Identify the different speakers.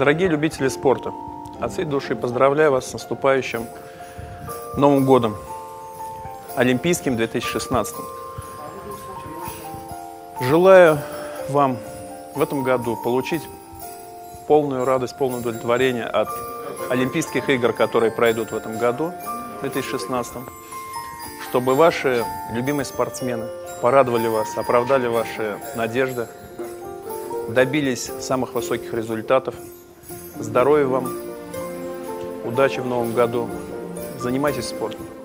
Speaker 1: Дорогие любители спорта, от всей души поздравляю вас с наступающим Новым годом, Олимпийским 2016. Желаю вам в этом году получить полную радость, полное удовлетворение от Олимпийских игр, которые пройдут в этом году, 2016, чтобы ваши любимые спортсмены порадовали вас, оправдали ваши надежды, добились самых высоких результатов. Здоровья вам, удачи в новом году, занимайтесь спортом.